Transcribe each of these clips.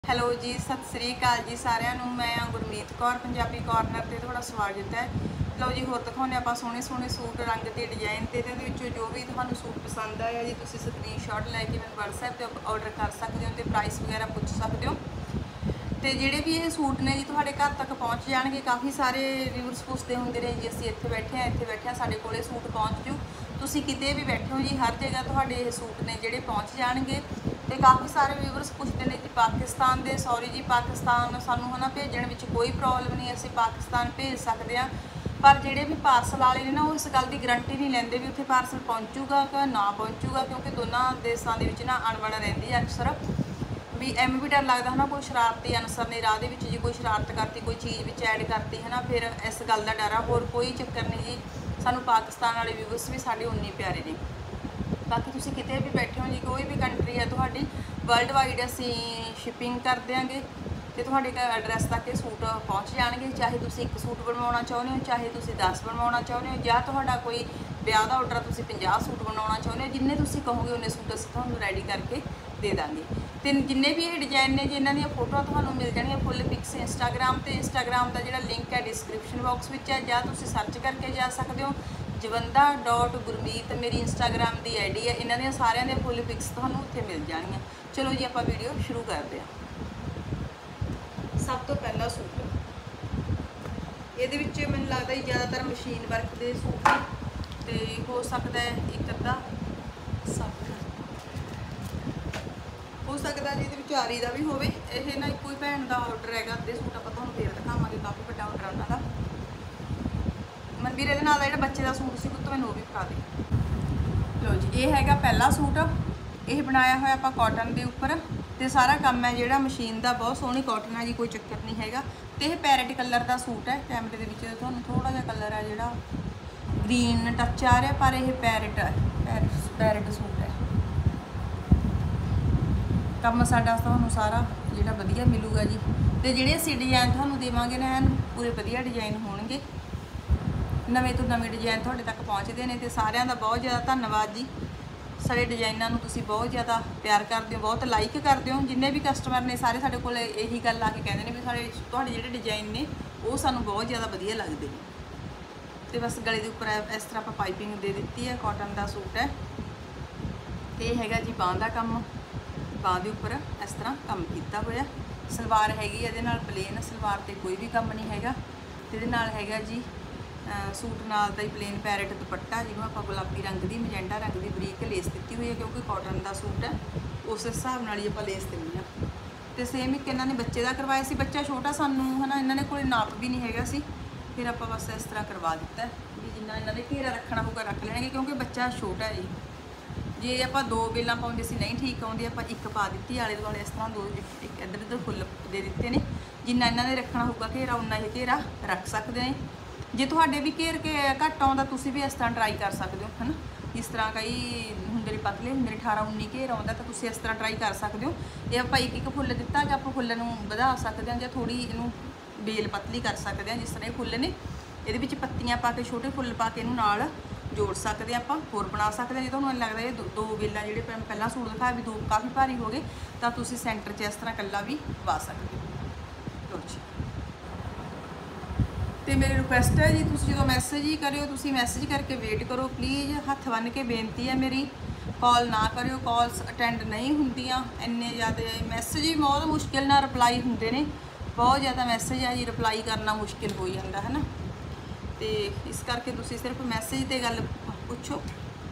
Hello ਜੀ, ਸਤਿ ਸ੍ਰੀ ਅਕਾਲ ਜੀ ਸਾਰਿਆਂ ਨੂੰ। ਮੈਂ ਗੁਰਮੀਤ ਕੌਰ, ਪੰਜਾਬੀ ਕਾਰਨਰ ਤੇ ਤੁਹਾਡਾ ਸਵਾਗਤ ਹੈ। ਲਓ ਜੀ, ਹੋਰ ਦਿਖਾਉਂਦੇ ਆਪਾਂ ਸੋਹਣੇ ਸੋਹਣੇ ਸੂਟ, ਰੰਗ ਤੇ ਡਿਜ਼ਾਈਨ ਤੇ ਇਹਦੇ ਵਿੱਚੋਂ ਜੋ ਵੀ ਤੁਹਾਨੂੰ ਸੂਟ ਪਸੰਦ ਆਇਆ ਜੀ, ਤੁਸੀਂ ਸਕਰੀਨਸ਼ਾਟ ਲੈ ਕੇ ਮੈਨੂੰ WhatsApp ਤੇ ਆਰਡਰ ਕਰ ਸਕਦੇ ਹੋ ਤੇ ਪ੍ਰਾਈਸ ਵਗੈਰਾ ਪੁੱਛ ਸਕਦੇ ਹੋ। ਤੇ ਜਿਹੜੇ ਵੀ ਇਹ ਸੂਟ ਨੇ ਜੀ ਤੁਹਾਡੇ ਘਰ ਤੱਕ ਪਹੁੰਚ ਜਾਣਗੇ। ਕਾਫੀ ਸਾਰੇ ਵਿਊਅਰਸ ਪੁੱਛਦੇ ਹੁੰਦੇ ਨੇ ਜੀ, ਅਸੀਂ ਇੱਥੇ ਬੈਠੇ ਆ ਸਾਡੇ ਕੋਲੇ ਸੂਟ ਪਹੁੰਚ ਜੂ। ਤੁਸੀਂ ਕਿਤੇ ਵੀ ਬੈਠੇ ਹੋ ਜੀ, ਹਰ ਜਗ੍ਹਾ ਤੁਹਾਡੇ ਇਹ ਸੂਟ ਨੇ ਜਿਹੜੇ ਪਹੁੰਚ ਜਾਣਗੇ। ਤੇ ਕਾਫੀ ਸਾਰੇ ਵਿਊਅਰਸ ਪੁੱਛਦੇ ਨੇ ਜੀ ਪਾਕਿਸਤਾਨ ਦੇ, ਸੌਰੀ ਜੀ ਪਾਕਿਸਤਾਨ ਸਾਨੂੰ ਹਨਾ ਭੇਜਣ ਵਿੱਚ ਕੋਈ ਪ੍ਰੋਬਲਮ ਨਹੀਂ, ਅਸੀਂ ਪਾਕਿਸਤਾਨ ਭੇਜ ਸਕਦੇ ਹਾਂ। ਪਰ ਜਿਹੜੇ ਵੀ ਪਾਰਸਲ ਵਾਲੇ ਨੇ ਨਾ, ਉਹ ਇਸ ਗੱਲ ਦੀ ਗਰੰਟੀ ਨਹੀਂ ਲੈਂਦੇ ਵੀ ਉੱਥੇ ਪਾਰਸਲ ਪਹੁੰਚੂਗਾ ਕਿ ਨਾ ਪਹੁੰਚੂਗਾ, ਕਿਉਂਕਿ ਦੋਨਾਂ ਦੇਸ਼ਾਂ ਦੇ ਵਿੱਚ ਨਾ ਅਣਬਣ ਰਹਿੰਦੀ ਹੈ ਅਕਸਰ। ਵੀ ਐਵੇਂ ਵੀ ਡਰ ਲੱਗਦਾ ਹਨਾ, ਕੋਈ ਸ਼ਰਾਰਤੀ ਅਨਸਰ ਨੇ ਰਾਹ ਦੇ ਵਿੱਚ ਜੀ ਕੋਈ ਸ਼ਰਾਰਤ ਕਰਤੀ, ਕੋਈ ਚੀਜ਼ ਵਿੱਚ ਐਡ ਕਰਤੀ ਹਨਾ, ਫਿਰ ਇਸ ਗੱਲ ਦਾ ਡਰ ਆ। ਹੋਰ ਕੋਈ ਚੱਕਰ ਨਹੀਂ ਜੀ, ਸਾਨੂੰ ਪਾਕਿਸਤਾਨ ਵਾਲੇ ਵਿਊਅਰਸ ਵੀ ਸਾਡੇ ਉਨੇ ਪਿਆਰੇ ਨੇ। ਬਾਕੀ ਤੁਸੀਂ ਕਿਤੇ ਵੀ ਬੈਠੇ ਹੋ ਜੀ, ਕੋਈ ਵੀ ਕੰਟਰੀ ਹੈ ਤੁਹਾਡੀ, ਵਰਲਡ ਵਾਈਡ ਅਸੀਂ ਸ਼ਿਪਿੰਗ ਕਰ ਦਿਆਂਗੇ ਤੇ ਤੁਹਾਡੇ ਘਰ ਐਡਰੈਸ ਤੱਕ ਇਹ ਸੂਟ ਪਹੁੰਚ ਜਾਣਗੇ। ਚਾਹੇ ਤੁਸੀਂ ਇੱਕ ਸੂਟ ਬਣਵਾਉਣਾ ਚਾਹੁੰਦੇ ਹੋ, ਚਾਹੇ ਤੁਸੀਂ 10 ਬਣਵਾਉਣਾ ਚਾਹੁੰਦੇ ਹੋ, ਜਾਂ ਤੁਹਾਡਾ ਕੋਈ ਵਿਆਹ ਦਾ ਆਰਡਰ ਤੁਸੀਂ 50 ਸੂਟ ਬਣਾਉਣਾ ਚਾਹੁੰਦੇ ਹੋ, ਜਿੰਨੇ ਤੁਸੀਂ ਕਹੋਗੇ ਉਹਨੇ ਸੂਟ ਅਸੀਂ ਤੁਹਾਨੂੰ ਰੈਡੀ ਕਰਕੇ ਦੇ ਦਾਂਗੇ। ਤੇ ਜਿੰਨੇ ਵੀ ਇਹ ਡਿਜ਼ਾਈਨ ਨੇ ਜੀ, ਇਹਨਾਂ ਦੀਆਂ ਫੋਟੋਆਂ ਤੁਹਾਨੂੰ ਮਿਲ ਜਾਣਗੀਆਂ ਫੁੱਲ ਪਿਕਸ ਇੰਸਟਾਗ੍ਰਾਮ ਤੇ। ਇੰਸਟਾਗ੍ਰਾਮ ਦਾ ਜਿਹੜਾ ਲਿੰਕ ਹੈ ਡਿਸਕ੍ਰਿਪਸ਼ਨ ਬਾਕਸ ਵਿੱਚ ਹੈ, ਜਾਂ ਤੁਸੀਂ ਸਰਚ ਕਰਕੇ ਜਾ ਸਕਦੇ ਹੋ। ਜਵੰਦਾ.ਗੁਰਮੀਤ ਮੇਰੀ ਇੰਸਟਾਗ੍ਰਾਮ ਦੀ ਆਈਡੀ ਹੈ। ਇਹਨਾਂ ਦੀਆਂ ਸਾਰਿਆਂ ਦੇ ਫੁੱਲ ਪਿਕਸ ਤੁਹਾਨੂੰ ਉੱਥੇ ਮਿਲ ਜਾਣਗੀਆਂ। ਚਲੋ ਜੀ, ਆਪਾਂ ਵੀਡੀਓ ਸ਼ੁਰੂ ਕਰਦੇ ਹਾਂ। ਸਭ ਤੋਂ ਪਹਿਲਾ ਸੂਟ, ਇਹਦੇ ਵਿੱਚ ਮੈਨੂੰ ਲੱਗਦਾ ਜੀ ਜ਼ਿਆਦਾਤਰ ਮਸ਼ੀਨ ਵਰਕ ਦੇ ਸੂਟ ਨੇ, ਤੇ ਹੋ ਸਕਦਾ ਹੈ ਇੱਕ ਅੱਧਾ ਹੋ ਸਕਦਾ ਜੀ ਇਹਦੇ ਵਿੱਚ ਆਰੀ ਦਾ ਵੀ ਹੋਵੇ। ਇਹ ਨਾ ਇੱਕੋ ਹੀ ਭੈਣ ਦਾ ਆਰਡਰ ਹੈਗਾ, ਅੱਧੇ ਸੂਟ ਆਪਾਂ ਤੁਹਾਨੂੰ ਫੇਰ ਦਿਖਾਵਾਂਗੇ, ਕਾਫੀ ਵੱਡਾ ਆਰਡਰ ਉਹਨਾਂ ਦਾ। ਮਨਵੀਰ, ਇਹਦੇ ਨਾਲ ਦਾ ਜਿਹੜਾ ਬੱਚੇ ਦਾ ਸੂਟ ਸੀ ਪੁੱਤ ਮੈਨੂੰ ਉਹ ਵੀ ਫੜਾ ਦੇ। ਲਓ ਜੀ, ਇਹ ਹੈਗਾ ਪਹਿਲਾ ਸੂਟ। ਇਹ ਬਣਾਇਆ ਹੋਇਆ ਆਪਾਂ ਕਾਟਨ ਦੇ ਉੱਪਰ, ਤੇ ਸਾਰਾ ਕੰਮ ਹੈ ਜਿਹੜਾ ਮਸ਼ੀਨ ਦਾ। ਬਹੁਤ ਸੋਹਣੀ ਕਾਟਨ ਹੈ ਜੀ, ਕੋਈ ਚੱਕਰ ਨਹੀਂ ਹੈਗਾ। ਤੇ ਇਹ ਪੈਰਟ ਕਲਰ ਦਾ ਸੂਟ ਹੈ। ਕੈਮਰੇ ਦੇ ਵਿੱਚ ਤੁਹਾਨੂੰ ਥੋੜਾ ਜਿਹਾ ਕਲਰ ਹੈ ਜਿਹੜਾ ਗ੍ਰੀਨ ਟੱਚ ਆ ਰਿਹਾ, ਪਰ ਇਹ ਪੈਰਟ ਹੈ, ਪੈਰਟ ਸੂਟ ਹੈ। ਕੰਮ ਸਾਡਾ ਤੁਹਾਨੂੰ ਸਾਰਾ ਜਿਹੜਾ ਵਧੀਆ ਮਿਲੂਗਾ ਜੀ। ਤੇ ਜਿਹੜੇ ਅਸੀਂ ਡਿਜ਼ਾਈਨ ਤੁਹਾਨੂੰ ਦੇਵਾਂਗੇ ਨਾ, ਪੂਰੇ ਵਧੀਆ ਡਿਜ਼ਾਈਨ ਹੋਣਗੇ, ਨਵੇਂ ਤੋਂ ਨਵੇਂ ਡਿਜ਼ਾਈਨ ਤੁਹਾਡੇ ਤੱਕ ਪਹੁੰਚਦੇ ਨੇ। ਤੇ ਸਾਰਿਆਂ ਦਾ ਬਹੁਤ ਜ਼ਿਆਦਾ ਧੰਨਵਾਦ ਜੀ। ਸਾਡੇ ਡਿਜ਼ਾਈਨਾਂ ਨੂੰ ਤੁਸੀਂ ਬਹੁਤ ਜ਼ਿਆਦਾ ਪਿਆਰ ਕਰਦੇ ਹੋ, ਬਹੁਤ ਲਾਈਕ ਕਰਦੇ ਹੋ। ਜਿੰਨੇ ਵੀ ਕਸਟਮਰ ਨੇ ਸਾਰੇ ਸਾਡੇ ਕੋਲ ਇਹੀ ਗੱਲ ਆ ਕੇ ਕਹਿੰਦੇ ਨੇ ਵੀ ਤੁਹਾਡੇ ਜਿਹੜੇ ਡਿਜ਼ਾਈਨ ਨੇ ਉਹ ਸਾਨੂੰ ਬਹੁਤ ਜ਼ਿਆਦਾ ਵਧੀਆ ਲੱਗਦੇ ਨੇ। ਤੇ ਬਸ ਗਲੇ ਦੇ ਉੱਪਰ ਇਸ ਤਰ੍ਹਾਂ ਆਪਾਂ ਪਾਈਪਿੰਗ ਦੇ ਦਿੱਤੀ ਹੈ। ਕਾਟਨ ਦਾ ਸੂਟ ਹੈ ਤੇ ਇਹ ਹੈਗਾ ਜੀ ਬਾਂਹ ਦਾ ਕੰਮ। ਬਾਂਹ ਦੇ ਉੱਪਰ ਇਸ ਤਰ੍ਹਾਂ ਕੰਮ ਕੀਤਾ ਹੋਇਆ। ਸਲਵਾਰ ਹੈਗੀ ਇਹਦੇ ਨਾਲ ਪਲੇਨ, ਸਲਵਾਰ ਤੇ ਕੋਈ ਵੀ ਕੰਮ ਨਹੀਂ ਹੈਗਾ। ਤੇ ਇਹਦੇ ਨਾਲ ਹੈਗਾ ਜੀ ਸੂਟ ਨਾਲ ਦਾ ਹੀ ਪਲੇਨ ਪੈਰਟ ਦੁਪੱਟਾ, ਜਿਹਨੂੰ ਆਪਾਂ ਗੁਲਾਬੀ ਰੰਗ ਦੀ, ਮਜੈਂਟਾ ਰੰਗ ਦੀ ਬਰੀਕ ਲੇਸ ਦਿੱਤੀ ਹੋਈ ਹੈ, ਕਿਉਂਕਿ ਕਾਟਨ ਦਾ ਸੂਟ ਹੈ ਉਸ ਹਿਸਾਬ ਨਾਲ ਹੀ ਆਪਾਂ ਲੇਸ ਦਿੰਦੇ ਹਾਂ। ਤੇ ਸੇਮ ਇੱਕ ਇਹਨਾਂ ਨੇ ਬੱਚੇ ਦਾ ਕਰਵਾਇਆ ਸੀ। ਬੱਚਾ ਛੋਟਾ ਸਾਨੂੰ ਹੈ ਨਾ, ਇਹਨਾਂ ਨੇ ਕੋਲ ਨਾਪ ਵੀ ਨਹੀਂ ਹੈਗਾ ਸੀ, ਫਿਰ ਆਪਾਂ ਬਸ ਇਸ ਤਰ੍ਹਾਂ ਕਰਵਾ ਦਿੱਤਾ ਵੀ ਜਿੰਨਾ ਇਹਨਾਂ ਦੇ ਘੇਰਾ ਰੱਖਣਾ ਹੋਊਗਾ ਰੱਖ ਲੈਣਗੇ, ਕਿਉਂਕਿ ਬੱਚਾ ਛੋਟਾ ਹੈ ਜੀ। ਜੇ ਆਪਾਂ 2 ਬੇਲਾਂ ਪਾਉਂਦੇ ਸੀ ਨਹੀਂ ਠੀਕ ਆਉਂਦੀ, ਆਪਾਂ ਇੱਕ ਪਾ ਦਿੱਤੀ ਆਲੇ ਦੁਆਲੇ ਇਸ ਤਰ੍ਹਾਂ, ਇੱਕ ਇੱਧਰ ਉੱਧਰ ਫੁੱਲ ਦੇ ਦਿੱਤੇ ਨੇ। ਜਿੰਨਾ ਇਹਨਾਂ ਨੇ ਰੱਖਣਾ ਹੋਊਗਾ ਘੇਰਾ, ਉਨਾ ਇਹ ਘੇਰਾ ਰੱਖ ਸਕਦੇ ਨੇ। ਜੇ ਤੁਹਾਡੇ ਵੀ ਘੇਰ ਕੇ ਘੱਟ ਆਉਂਦਾ, ਤੁਸੀਂ ਵੀ ਇਸ ਤਰ੍ਹਾਂ ਟਰਾਈ ਕਰ ਸਕਦੇ ਹੋ ਹੈ ਨਾ। ਇਸ ਤਰ੍ਹਾਂ ਕਈ ਹੁੰਦੇ ਨੇ ਪਤਲੇ ਹੁੰਦੇ ਨੇ, 18-19 ਘੇਰ ਆਉਂਦਾ, ਤਾਂ ਤੁਸੀਂ ਇਸ ਤਰ੍ਹਾਂ ਟਰਾਈ ਕਰ ਸਕਦੇ ਹੋ। ਇਹ ਆਪਾਂ ਇੱਕ ਫੁੱਲ ਦਿੱਤਾ, ਜਾਂ ਆਪਾਂ ਫੁੱਲ ਨੂੰ ਵਧਾ ਸਕਦੇ ਹਾਂ, ਜਾਂ ਥੋੜੀ ਇਹਨੂੰ ਬੇਲ ਪਤਲੀ ਕਰ ਸਕਦੇ ਹਾਂ। ਜਿਸ ਤਰ੍ਹਾਂ ਇਹ ਫੁੱਲ ਨੇ, ਇਹਦੇ ਵਿੱਚ ਪੱਤੀਆਂ ਪਾ ਕੇ, ਛੋਟੇ ਫੁੱਲ ਪਾ ਕੇ ਇਹਨੂੰ ਨਾਲ ਜੋੜ ਸਕਦੇ ਹਾਂ। ਆਪਾਂ ਹੋਰ ਬਣਾ ਸਕਦੇ ਹਾਂ। ਜੇ ਤੁਹਾਨੂੰ ਲੱਗਦਾ ਇਹ 2 ਬੇਲਾਂ ਜਿਹੜੇ ਪਹਿਲਾਂ ਸੂਟ ਦਿਖਾਇਆ ਵੀ 2 ਕਾਫੀ ਭਾਰੀ ਹੋ ਗਏ, ਤਾਂ ਤੁਸੀਂ ਸੈਂਟਰ 'ਚ ਇਸ ਤਰ੍ਹਾਂ ਇਕੱਲਾ ਵੀ ਪਾ ਸਕਦੇ ਹੋ। ਲਓ ਜੀ, ਤੇ ਮੇਰੀ ਰਿਕੁਐਸਟ ਹੈ ਜੀ, ਤੁਸੀਂ ਜਦੋਂ ਮੈਸੇਜ ਹੀ ਕਰਿਓ, ਤੁਸੀਂ ਮੈਸੇਜ ਕਰਕੇ ਵੇਟ ਕਰੋ ਪਲੀਜ਼। ਹੱਥ ਬੰਨ੍ਹ ਕੇ ਬੇਨਤੀ ਹੈ ਮੇਰੀ, ਕਾਲ ਨਾ ਕਰਿਓ, ਕਾਲਸ ਅਟੈਂਡ ਨਹੀਂ ਹੁੰਦੀਆਂ। ਇੰਨੇ ਜ਼ਿਆਦਾ ਮੈਸੇਜ ਵੀ ਬਹੁਤ ਮੁਸ਼ਕਿਲ ਨਾਲ ਰਿਪਲਾਈ ਹੁੰਦੇ ਨੇ, ਬਹੁਤ ਜ਼ਿਆਦਾ ਮੈਸੇਜ ਆ ਜੀ, ਰਿਪਲਾਈ ਕਰਨਾ ਮੁਸ਼ਕਿਲ ਹੋ ਜਾਂਦਾ ਹੈ ਨਾ। ਤੇ ਇਸ ਕਰਕੇ ਤੁਸੀਂ ਸਿਰਫ ਮੈਸੇਜ 'ਤੇ ਗੱਲ ਪੁੱਛੋ।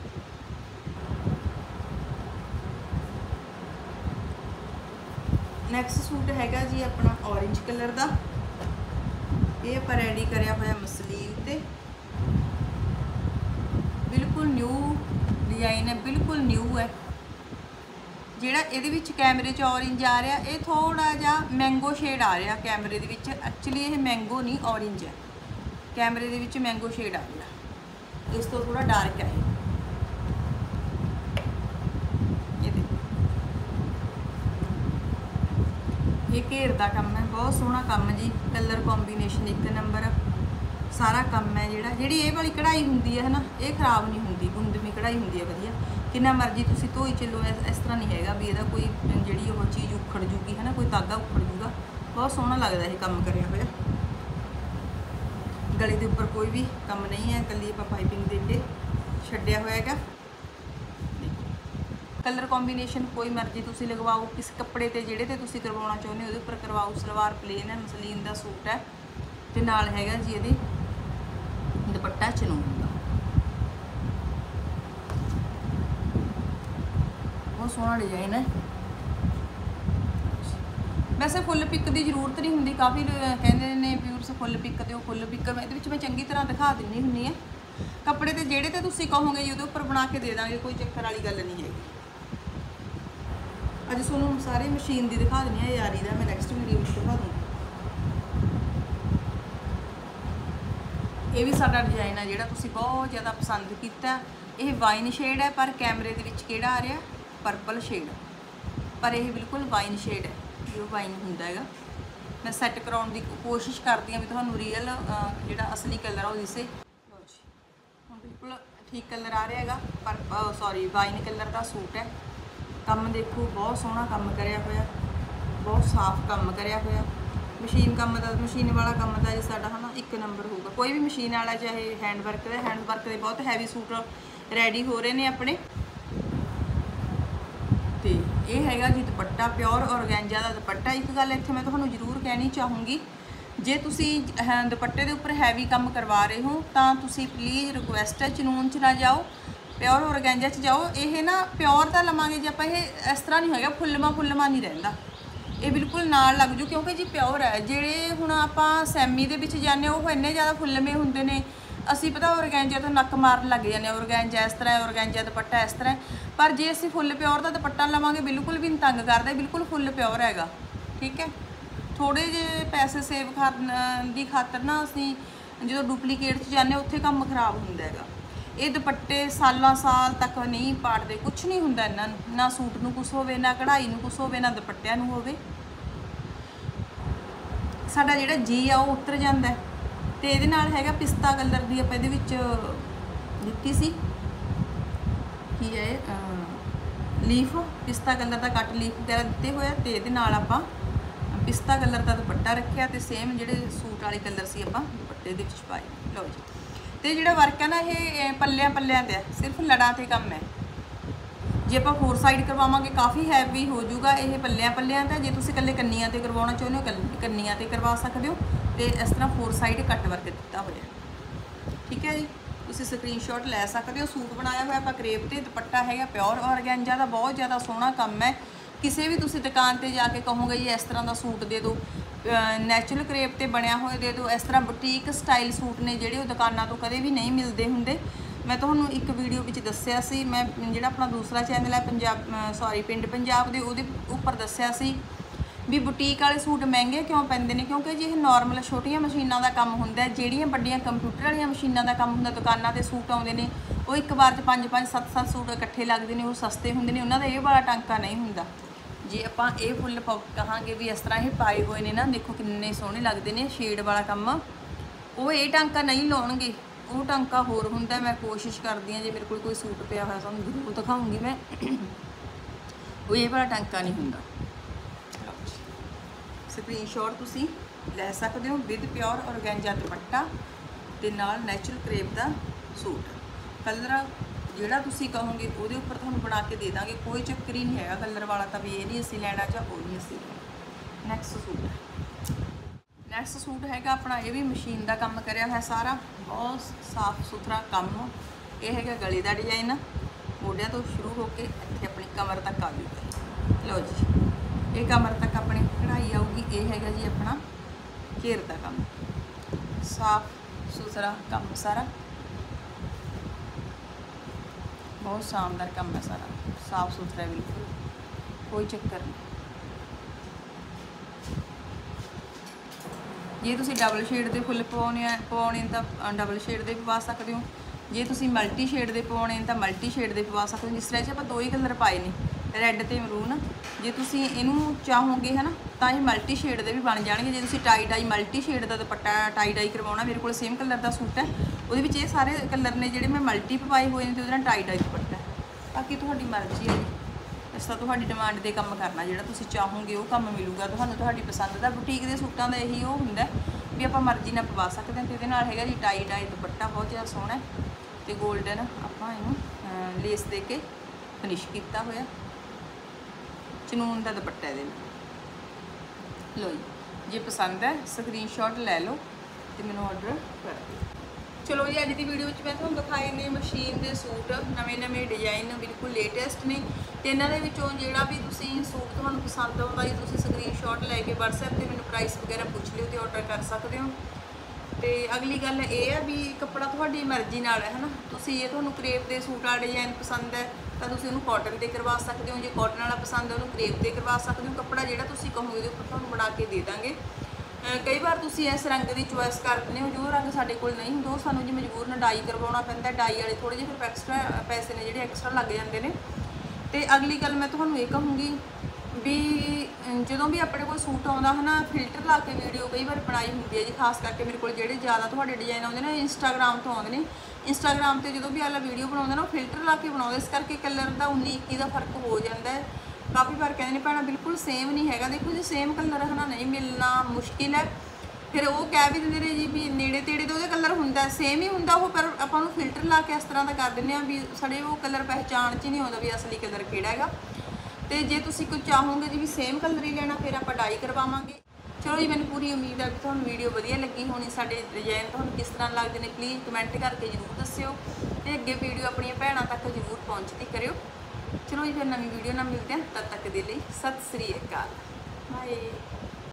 ਨੈਕਸਟ ਸੂਟ ਹੈਗਾ ਜੀ ਆਪਣਾ ਔਰੇਂਜ ਕਲਰ ਦਾ। ਇਹ ਆਪਾਂ ਰੈਡੀ ਕਰਿਆ ਹੋਇਆ ਮਸਲੀਨ ਤੇ, ਬਿਲਕੁਲ ਨਿਊ ਡਿਜ਼ਾਈਨ ਹੈ, ਬਿਲਕੁਲ ਨਿਊ ਹੈ। ਜਿਹੜਾ ਇਹਦੇ ਵਿੱਚ ਕੈਮਰੇ 'ਚ ਔਰੇਂਜ ਆ ਰਿਹਾ, ਇਹ ਥੋੜਾ ਜਿਹਾ ਮੈਂਗੋ ਸ਼ੇਡ ਆ ਰਿਹਾ ਕੈਮਰੇ ਦੇ ਵਿੱਚ। ਐਕਚੁਅਲੀ ਇਹ ਮੈਂਗੋ ਨਹੀਂ, ਔਰੇਂਜ ਹੈ। ਕੈਮਰੇ ਦੇ ਵਿੱਚ ਮੈਂਗੋ ਸ਼ੇਡ ਆ ਰਿਹਾ, ਇਸ ਤੋਂ ਥੋੜਾ ਡਾਰਕ ਹੈ ਇਹ ਦੇਖੋ। ਇਹ ਘੇਰ ਦਾ ਕੰਮ ਹੈ, ਬਹੁਤ ਸੋਹਣਾ ਕੰਮ ਜੀ। ਕਲਰ ਕੰਬੀਨੇਸ਼ਨ 1 ਨੰਬਰ, ਸਾਰਾ ਕੰਮ ਹੈ। ਜਿਹੜੀ ਇਹ ਵਾਲੀ ਕਢਾਈ ਹੁੰਦੀ ਹੈ ਨਾ, ਇਹ ਖਰਾਬ ਨਹੀਂ ਹੁੰਦੀ, ਗੁੰਦਮੀ ਕਢਾਈ ਹੁੰਦੀ ਹੈ ਵਧੀਆ। कितना मर्जी तुसी धोई चलो, इस तरह नहीं हैगा भी इहदा कोई जिहड़ी ओह चीज़ उखड़ जूगी है ना, कोई धागा उखड़ जूगा। बहुत सोहना लगदा ये काम करिया होया। गले के उपर कोई भी काम नहीं है, कल्ली आपां पाइपिंग दे के छड्डिया होया हैगा। कलर कॉम्बीनेशन कोई मर्जी तुसी लगवाओ, किस कपड़े ते जिहड़े ते तुसी करवाउणा चाहुंदे हो उहदे उपर करवाओ। सलवार प्लेन है, मसलीन दा सूट है ते नाल हैगा जी इहदे दुपट्टा चनून दा। बहुत सोहना डिजाइन है। वैसे फुल पिक की जरूरत नहीं होंगी, काफ़ी कहते ने व्यूअर्स फुल पिक दो, फुल पिक मैं चंगी तरह दिखा दिंदी हुंदी है। कपड़े ते जेड़े ते तुसी कहोगे जी उहदे उपर बना के दे देंगे, कोई चक्कर वाली गल नहीं है। अज तुहानूं सारे मशीन दी दिखा दिंदी है, यारी दा मैं नैक्सट वीडियो में दिखा दूँगी। ये भी साडा डिजाइन है जिहड़ा तुसी बहुत ज़्यादा पसंद किया। ये वाइन शेड है पर कैमरे दे विच किहड़ा आ रहा पर्पल शेड, पर यह बिल्कुल वाइन शेड है, जो वाइन होंदा हैगा। मैं सैट कराउण की कोशिश करती हाँ भी तुहानूं रियल जिहड़ा असली कलर है वो दिसे। हुण बिल्कुल ठीक कलर आ रहा है, पर सॉरी वाइन कलर का सूट है। काम देखो बहुत सोहना काम करिया होया, बहुत साफ काम करिया होया। मशीन काम का, मशीन वाला काम का जी साडा है ना एक नंबर होगा। कोई भी मशीन वाला चाहे हैंडवर्क के बहुत हैवी सूट रेडी हो रहे हैं अपने। तो ये हैगा जी दुपट्टा, प्योर ऑर्गेंजा का दुपट्टा। एक गल इत्थे मैं तुहानूं जरूर कहनी चाहूँगी, जे तुसी दुपट्टे के उपर हैवी काम करवा रहे हो तो तुसी प्लीज़ रिक्वेस्ट है चनून च ना जाओ, प्योर ऑर्गेंजा च जाओ। ये ना प्योर का लवांगे जे आपां, ये इस तरह नहीं होगा फुल्लमा नहीं रहिंदा, ये बिल्कुल नाल लग जू, क्योंकि जी प्योर है। जिहड़े हुण आपां सैमी दे विच जाने वो इन्ने ज़्यादा फुल्लमे हुंदे ने, असी पता ऑर्गेंजा तो नक मारन लग जाने, ऑर्गेंजा इस तरह, ऑर्गेंजा दुपट्टा इस तरह। पर जे असी फुल प्योर का दुपट्टा लवांगे बिल्कुल भी नहीं तंग करदा, बिल्कुल फुल प्योर हैगा। ठीक है, थोड़े जे पैसे सेव करन दी खातर ना असी जो डुप्लीकेट च जाने उत्थे काम खराब हुंदा हैगा। ये दुपट्टे सालां साल तक नहीं पाड़ते, कुछ नहीं हुंदा इन्हां नूं, ना सूट नूं कुछ होवे, ना कढ़ाई नूं कुछ होवे, ना दुपट्टिआं नूं होवे। साडा जिहड़ा जी आ वो उतर जांदा है। तो ये हैगा पिस्ता कलर की आप दिती सी कि है लीफ, पिस्ता कलर का कट लीफ वगैरह दिते हुए। तो ये आप पिस्ता कलर का दुपट्टा रखा, तो सेम जोड़े सूट वाले कलर से आप दुपट्टे दे विच पाए। लो जी, तो जोड़ा वर्क है ना ये पल्लियां पल्लियां ते सिर्फ लड़ां ते कम है। जे आप 4 साइड करवावांगे काफ़ी हैवी हो जाऊगा। ये पल्लियां पल्लियां ते जे तुसीं कल्ले कन्नियां ते करवाउणा चाहुंदे हो कन्नियां ते करवा सकते हो। तो इस तरह 4 साइड कट वर्क दिता होया। ठीक है जी, तुसीं स्क्रीनशॉट लै सकते हो। सूट बनाया हुआ आप क्रेप ते, दुपट्टा है प्योर ऑर्गेंजा का, बहुत ज़्यादा सोहना काम है। किसी भी तुसीं दुकान पर जाके कहोगे जी इस तरह का सूट दे दो, नैचुरल क्रेप ते बनया हुआ दे दो, इस तरह बुटीक स्टाइल सूट ने जिहड़े दुकानां तो कदे भी नहीं मिलते होंगे। मैं तुहानूं एक वीडियो में दस्सिया सी, मैं जिहड़ा अपना दूसरा चैनल है पंजाब पिंड पंजाब दे उहदे उपर दस्सिया सी भी बुटीक वाले सूट महंगे क्यों पैंदे ने, क्योंकि जी नॉर्मल छोटिया मशीनों का काम होंदा है। जिहड़ियां बड़ियां कंप्यूटर वाली मशीनों का काम होंदा, दुकानां ते सूट आउंदे ने वो एक बार 5-5 7-7 सूट इकट्ठे लगते हैं, वो सस्ते होंदे ने, उन्हां दा ये वाला टांका नहीं हुंदा। जे आपां ये फुल कहांगे भी इस तरह ये पाए हुए ने ना, देखो किन्ने सोहणे लगदे ने, शेड वाला काम वो ये टांका नहीं लाउणगे, वो टांका होर हुंदा। मैं कोशिश करदी हां जे मेरे कोल कोई सूट पिया होया तुहानूं जरूर दिखाऊंगी मैं, वो ये वाला टांका नहीं हुंदा। स्क्रीनशॉट तुसीं लै सकते हो विद प्योर ऑर्गेंजा दुपट्टा ते नाल नैचुरल क्रेप का सूट। कलर जिहड़ा तुसीं कहोगे उहदे उपर तुहानूं बना के दे दांगे, कोई चक्कर ही नहीं है कलर वाला तो भी ये नहीं असीं लैणा चाह वो नहीं असीं लैणा। नैक्सट सूट है, नैक्सट सूट हैगा अपना, ये भी मशीन का काम करिया हुआ सारा, बहुत साफ सुथरा काम। ये है गले का डिजाइन, मोढियां तो शुरू होकर इत्थे अपनी कमर तक आ जाऊगा। लो जी, ये कमर तक अपनी कढ़ाई आऊगी। ये है जी अपना घेर का काम, साफ सुथरा काम सारा, बहुत शानदार काम है सारा, साफ सुथरा है बिल्कुल, कोई चक्कर नहीं। जे तुसीं डबल शेड के फुल पवाने तो डबल शेड के पवा सकते हो, जे तुसीं मल्टी शेड के पवाने तो मल्टी शेड के पवा सकते हो। जिस तरह आप 2 ही कलर पाए ने, रैड तो मरून, जे तुसीं इनू चाहोगे है ना तो ये मल्टी शेड के भी बन जाएंगे। जे तुसीं टाई डाई मल्टी शेड का दुपट्टा टाई डाई करवाना, मेरे को सेम कलर का सूट है, वो सारे कलर ने जिहड़े मैं मल्टी पवाए हुए हैं तो टाई डाई दुपट्टा है। बाकी तुहाडी मर्जी है जी, इस तो तुहाडी डिमांड दे काम करना, जिहड़ा तुसीं चाहोगे वो काम मिलूगा तुहानूं तुहाडी पसंद दा। बुटीक दे सूटां दा यही वो हुंदा भी आपां मर्जी नाल पवा सकदे हां। ते इहदे नाल हैगा जी टाई डाई दुपट्टा बहुत ज़्यादा सोहना है ते गोल्डन आपां इहनूं लेस दे के फिनिश कीता होया, चनून दा दुपट्टा इहदे नाल। लो जी, जे पसंद है स्क्रीनशॉट लै लो ते मैनूं ऑर्डर कर दिओ। चलो जी, अज की वीडियो में तुहानूं दिखाए ने मशीन के सूट, नवे नवे डिजाइन बिल्कुल लेटेस्ट ने। तो इन्हां दे विचों जिहड़ा भी तुसीं सूट तुहानूं पसंद आउंदा जी, तुसीं स्क्रीनशॉट लैके WhatsApp ते मैनूं प्राइस वगैरह पुछ लिओ ते ऑर्डर कर सकते हो। तो अगली गल ये है भी कपड़ा तुहाडी मर्जी नाल है ना, तुसीं ये तुहानूं क्रेप के सूट वाला डिजाइन पसंद है तो तुसीं उहनूं कॉटन दे करवा सकते हो, जे कॉटन वाला पसंद है उहनूं क्रेप दे करवा सकते हो। कपड़ा जिहड़ा तुसीं कहोगे उहदे उपर तुहानूं बना के दे दांगे। कई बार तुसीं इस रंग की चॉइस करते हो, जो रंग साडे कोल नहीं हुंदा सानूं जी मजबूरन डाई करवाउणा पैंदा। डाई वाले थोड़े जिहे फिर एक्सट्रा पैसे ने जिहड़े एक्सट्रा लग जांदे ने। ते अगली गल मैं तुहानूं ये कहूँगी भी जदों भी अपने कोल सूट आउंदा है ना, फिल्टर ला के वीडियो कई बार बनाई हुंदी है जी। खास करके मेरे कोल जिहड़े ज़्यादा तुहाडे डिजाइन आउंदे ने इंस्टाग्राम तो आउंदे ने। इंस्टाग्राम ते जदों भी आला वीडियो बनाउंदे ना, फिल्टर ला के बनाउंदे, इस करके कलर दा 19-21 दा फर्क हो जाता है। काफ़ी बार कहते हैं भैणा बिल्कुल सेम नहीं हैगा। देखो जी, सेम कलर है ना नहीं मिलना मुश्किल है। फिर वो कह भी दिंदे ने जी भी नेड़े तेड़े तो कलर हुंदा सेम ही हुंदा वो, पर आपां नूं फिल्टर ला के इस तरह का कर दिंदे आ भी साडे वो कलर पहचान च नहीं आउंदा भी असली कलर किहड़ा हैगा। तो जे तुसीं कोई चाहोगे जी भी सेम कलर ही लेना, फिर आपां डाई करवावांगे। चलो जी, मैनूं पूरी उम्मीद है कि तुहानूं वीडियो वधिया लगी होनी। साडे डिजाइन तुहानूं किस तरह लगदे ने प्लीज़ कमेंट करके जरूर दस्सिओ ते अगे वीडियो अपनी भैणां तक जरूर पहुँचती करियो। चलो जी, फिर नवीं वीडियो नाल मिलते हैं, तद तक दे लई सत श्री अकाल, बाय।